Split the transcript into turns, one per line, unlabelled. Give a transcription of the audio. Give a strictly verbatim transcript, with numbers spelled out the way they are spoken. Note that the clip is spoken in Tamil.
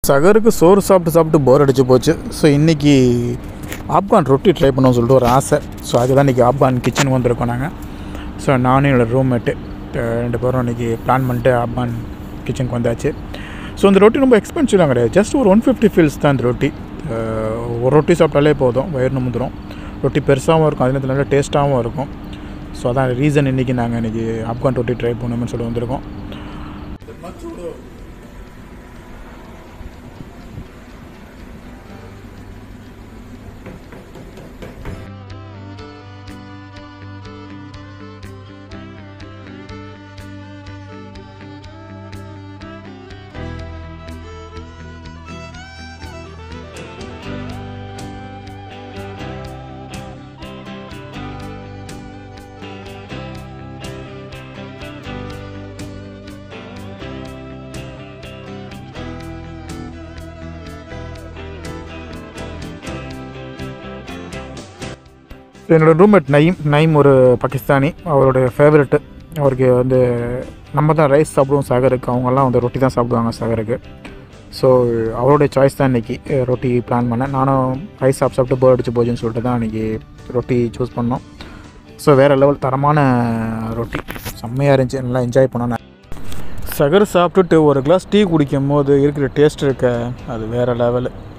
சகருக்கு சோறு சாப்பிட்டு சாப்பிட்டு போர் அடிச்சு போச்சு. ஸோ இன்றைக்கி ஆப்கான் ரொட்டி ட்ரை பண்ணோம்னு சொல்லிட்டு ஒரு ஆசை. ஸோ அதுதான் இன்றைக்கி ஆப்கான் கிச்சனுக்கு வந்திருக்கோம் நாங்கள். ஸோ நானும் என்னோடய ரூம்மேட்டு ரெண்டு பேரும் இன்றைக்கி பிளான் பண்ணிட்டு ஆப்கான் கிச்சனுக்கு வந்தாச்சு. ஸோ இந்த ரொட்டி ரொம்ப எக்ஸ்பென்சிவ்லாம் கிடையாது. ஜஸ்ட் ஒரு ஒன் ஃபிஃப்டி ஃபீல்ஸ் தான் இந்த ரொட்டி. ஒரு ரொட்டி சாப்பிட்டாலே போதும், வயிறு நிமிந்துடும். ரொட்டி பெருசாகவும் இருக்கும், அதில் நல்லா டேஸ்ட்டாகவும் இருக்கும். ஸோ அதான் ரீசன் இன்றைக்கி நாங்கள் இன்றைக்கி ஆப்கான் ரொட்டி ட்ரை பண்ணணும்னு சொல்லி வந்திருக்கோம். என்னோடய ரூம்மேட் நயீம் நயீம் ஒரு பாகிஸ்தானி. அவருடைய ஃபேவரெட்டு. அவருக்கு வந்து நம்ம தான் ரைஸ் சாப்பிடுவோம் சகருக்கு, அவங்கெல்லாம் வந்து ரொட்டி தான் சாப்பிடுவாங்க சகருக்கு. ஸோ அவருடைய சாய்ஸ் தான் இன்றைக்கி ரொட்டி பிளான் பண்ணேன். நானும் ரைஸ் சாப்பிட்டு சாப்பிட்டு போர் அடிச்சு போச்சுன்னு சொல்லிட்டு தான் இன்றைக்கி ரொட்டி சூஸ் பண்ணோம். ஸோ வேறு லெவல் தரமான ரொட்டி, செம்மையாக இருந்துச்சு, நல்லா என்ஜாய் பண்ணோம். சகர் சாப்பிட்டுட்டு ஒரு கிளாஸ் டீ குடிக்கும் போது இருக்கிற டேஸ்ட் இருக்க அது வேறு லெவலு.